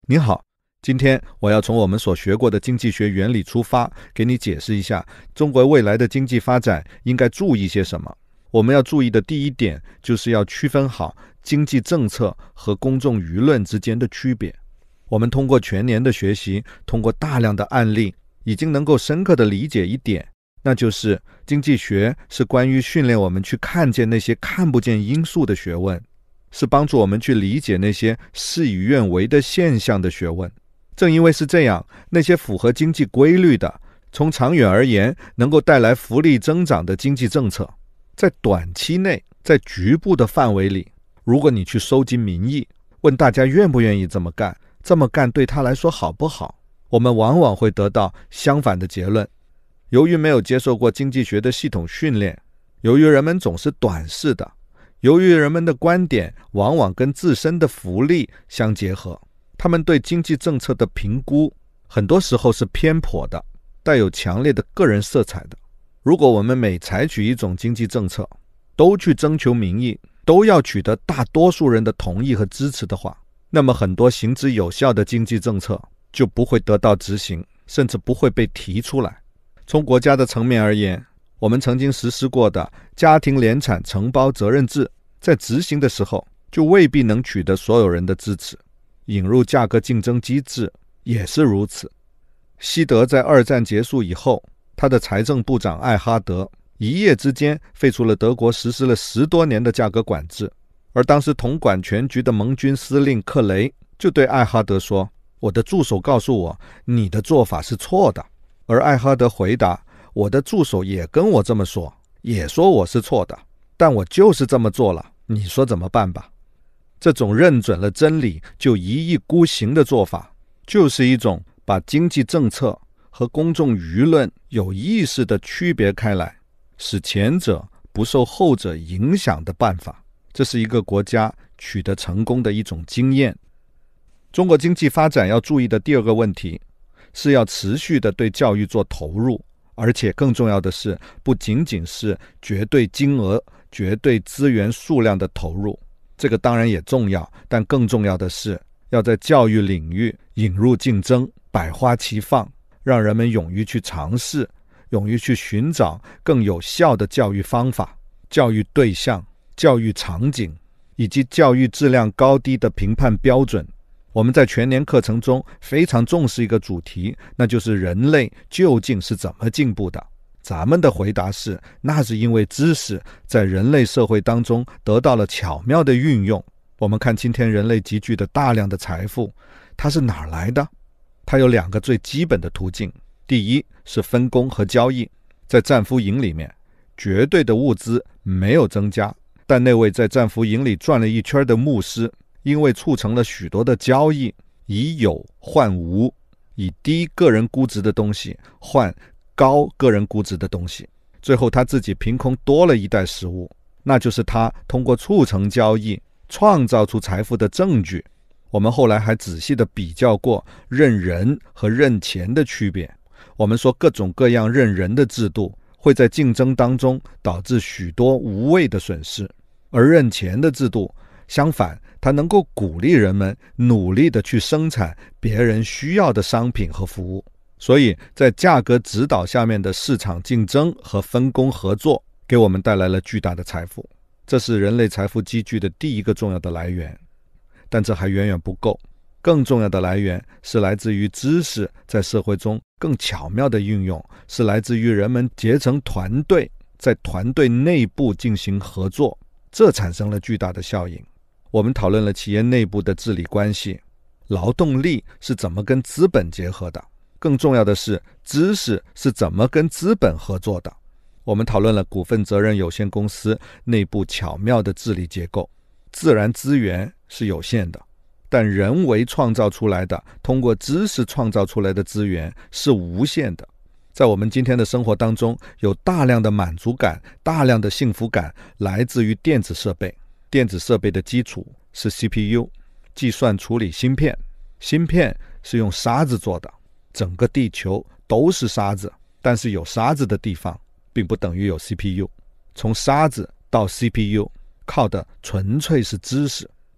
你好，今天我要从我们所学过的经济学原理出发，给你解释一下中国未来的经济发展应该注意些什么。我们要注意的第一点，就是要区分好经济政策和公众舆论之间的区别。我们通过全年的学习，通过大量的案例，已经能够深刻地理解一点，那就是经济学是关于训练我们去看见那些看不见因素的学问，是帮助我们去理解那些事与愿违的现象的学问。正因为是这样，那些符合经济规律的，从长远而言能够带来福利增长的经济政策，在短期内，在局部的范围里，如果你去收集民意，问大家愿不愿意这么干，这么干对他来说好不好，我们往往会得到相反的结论。由于没有接受过经济学的系统训练，由于人们总是短视的，由于人们的观点往往跟自身的福利相结合，他们对经济政策的评估很多时候是偏颇的，带有强烈的个人色彩的。如果我们每采取一种经济政策，都去征求民意，都要取得大多数人的同意和支持的话，那么很多行之有效的经济政策就不会得到执行，甚至不会被提出来。从国家的层面而言，我们曾经实施过的家庭联产承包责任制，在执行的时候就未必能取得所有人的支持。引入价格竞争机制也是如此。西德在二战结束以后，他的财政部长艾哈德一夜之间废除了德国实施了10多年的价格管制，而当时统管全局的盟军司令克雷就对艾哈德说，我的助手告诉我你的做法是错的。而艾哈德回答，我的助手也跟我这么说，也说我是错的，但我就是这么做了，你说怎么办吧。这种认准了真理就一意孤行的做法，就是一种把经济政策和公众舆论有意识地区别开来，使前者不受后者影响的办法。这是一个国家取得成功的一种经验。中国经济发展要注意的第二个问题，是要持续地对教育做投入，而且更重要的是，不仅仅是绝对金额、绝对资源数量的投入，这个当然也重要，但更重要的是要在教育领域引入竞争，百花齐放，让人们勇于去尝试，勇于去寻找更有效的教育方法、教育对象、教育场景，以及教育质量高低的评判标准。我们在全年课程中非常重视一个主题，那就是人类究竟是怎么进步的。咱们的回答是，那是因为知识在人类社会当中得到了巧妙的运用。我们看今天人类集聚的大量的财富，它是哪儿来的？它有2个最基本的途径。第一是分工和交易。在战俘营里面，绝对的物资没有增加，但那位在战俘营里转了一圈的牧师，因为促成了许多的交易，以有换无，以低个人估值的东西换高个人估值的东西，最后他自己凭空多了一袋食物，那就是他通过促成交易创造出财富的证据。我们后来还仔细地比较过认人和认钱的区别。我们说各种各样认人的制度会在竞争当中导致许多无谓的损失，而认钱的制度相反，它能够鼓励人们努力地去生产别人需要的商品和服务。所以在价格指导下面的市场竞争和分工合作，给我们带来了巨大的财富，这是人类财富积聚的第一个重要的来源。但这还远远不够，更重要的来源是来自于知识在社会中更巧妙的运用，是来自于人们结成团队，在团队内部进行合作，这产生了巨大的效应。我们讨论了企业内部的治理关系，劳动力是怎么跟资本结合的，更重要的是知识是怎么跟资本合作的。我们讨论了股份责任有限公司内部巧妙的治理结构。自然资源是有限的，但人为创造出来的，通过知识创造出来的资源是无限的。在我们今天的生活当中，有大量的满足感，大量的幸福感来自于电子设备。电子设备的基础是 CPU， 计算处理芯片。芯片是用沙子做的，整个地球都是沙子，但是有沙子的地方并不等于有 CPU。 从沙子到 CPU 靠的纯粹是知识。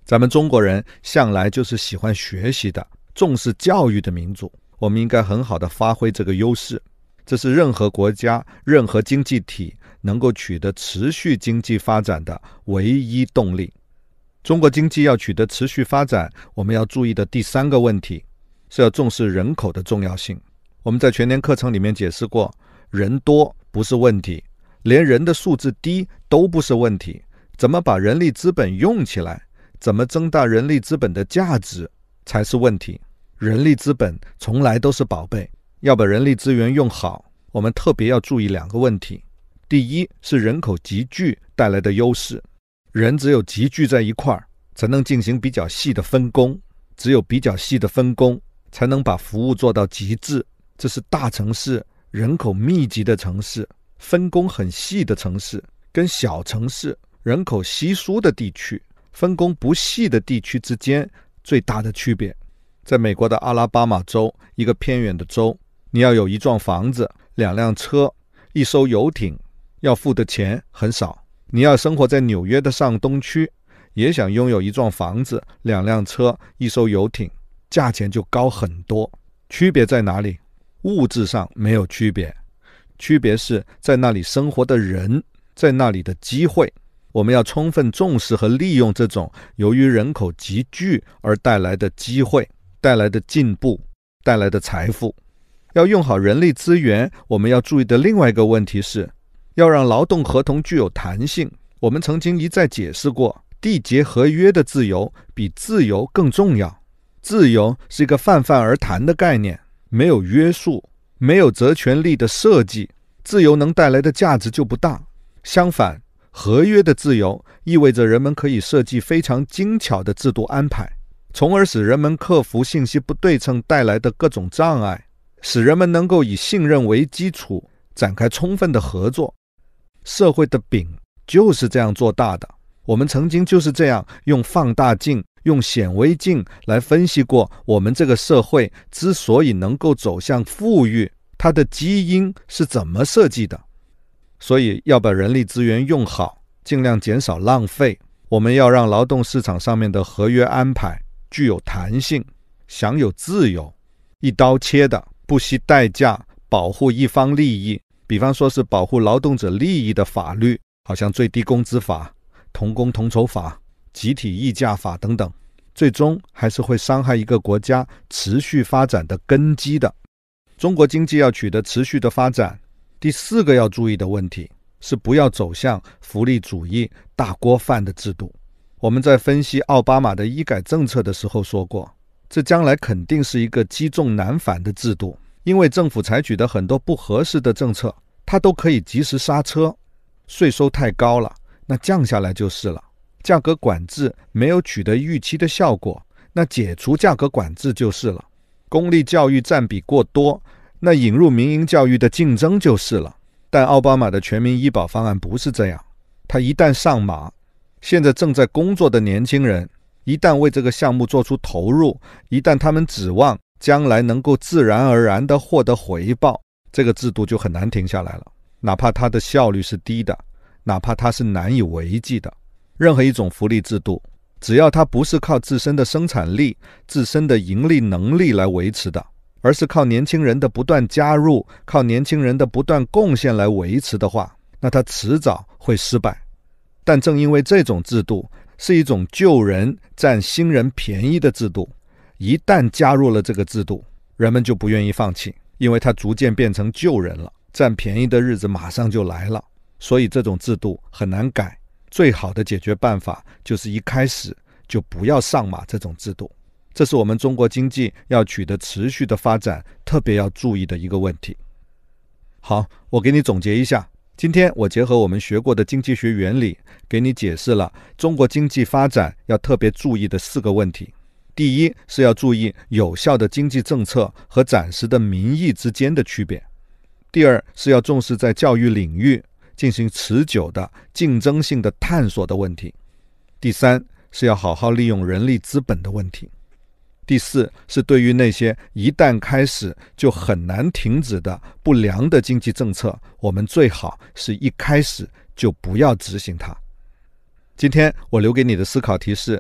咱们中国人向来就是喜欢学习的，重视教育的民族，我们应该很好的发挥这个优势。这是任何国家、任何经济体能够取得持续经济发展的唯一动力。中国经济要取得持续发展，我们要注意的第3个问题是要重视人口的重要性。我们在全年课程里面解释过，人多不是问题，连人的素质低都不是问题，怎么把人力资本用起来，怎么增大人力资本的价值才是问题。人力资本从来都是宝贝，要把人力资源用好，我们特别要注意2个问题。第一是人口集聚带来的优势，人只有集聚在一块儿，才能进行比较细的分工，只有比较细的分工，才能把服务做到极致。这是大城市、人口密集的城市、分工很细的城市，跟小城市、人口稀疏的地区、分工不细的地区之间最大的区别。在美国的阿拉巴马州，一个偏远的州，你要有一幢房子、2辆车、1艘游艇，要付的钱很少。你要生活在纽约的上东区，也想拥有一幢房子、2辆车、1艘游艇，价钱就高很多。区别在哪里？物质上没有区别，区别是在那里生活的人，在那里的机会。我们要充分重视和利用这种由于人口集聚而带来的机会、带来的进步、带来的财富。要用好人力资源，我们要注意的另外一个问题是，要让劳动合同具有弹性。我们曾经一再解释过，缔结合约的自由比自由更重要。自由是一个泛泛而谈的概念，没有约束，没有责权利的设计，自由能带来的价值就不大。相反，合约的自由意味着人们可以设计非常精巧的制度安排，从而使人们克服信息不对称带来的各种障碍，使人们能够以信任为基础展开充分的合作。社会的饼就是这样做大的。我们曾经就是这样用放大镜、用显微镜来分析过我们这个社会之所以能够走向富裕，它的基因是怎么设计的。所以要把人力资源用好，尽量减少浪费。我们要让劳动市场上面的合约安排具有弹性，享有自由，一刀切的，不惜代价保护一方利益，比方说是保护劳动者利益的法律，好像最低工资法、同工同酬法、集体议价法等等，最终还是会伤害一个国家持续发展的根基的。中国经济要取得持续的发展，第4个要注意的问题是不要走向福利主义大锅饭的制度。我们在分析奥巴马的医改政策的时候说过，这将来肯定是一个积重难返的制度，因为政府采取的很多不合适的政策，它都可以及时刹车。税收太高了，那降下来就是了；价格管制没有取得预期的效果，那解除价格管制就是了；公立教育占比过多，那引入民营教育的竞争就是了。但奥巴马的全民医保方案不是这样，他一旦上马，现在正在工作的年轻人一旦为这个项目做出投入，一旦他们指望将来能够自然而然地获得回报，这个制度就很难停下来了。哪怕它的效率是低的，哪怕它是难以为继的。任何一种福利制度，只要它不是靠自身的生产力、自身的盈利能力来维持的，而是靠年轻人的不断加入、靠年轻人的不断贡献来维持的话，那它迟早会失败。但正因为这种制度是一种旧人占新人便宜的制度，一旦加入了这个制度，人们就不愿意放弃，因为它逐渐变成旧人了，占便宜的日子马上就来了。所以这种制度很难改，最好的解决办法就是一开始就不要上马这种制度。这是我们中国经济要取得持续的发展特别要注意的一个问题。好，我给你总结一下，今天我结合我们学过的经济学原理，给你解释了中国经济发展要特别注意的4个问题。第一是要注意有效的经济政策和暂时的民意之间的区别。第二是要重视在教育领域进行持久的竞争性的探索的问题。第三是要好好利用人力资本的问题。第4是对于那些一旦开始就很难停止的不良的经济政策，我们最好是一开始就不要执行它。今天我留给你的思考题是：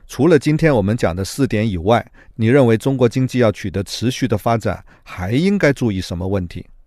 除了今天我们讲的4点以外，你认为中国经济要取得持续的发展，还应该注意什么问题？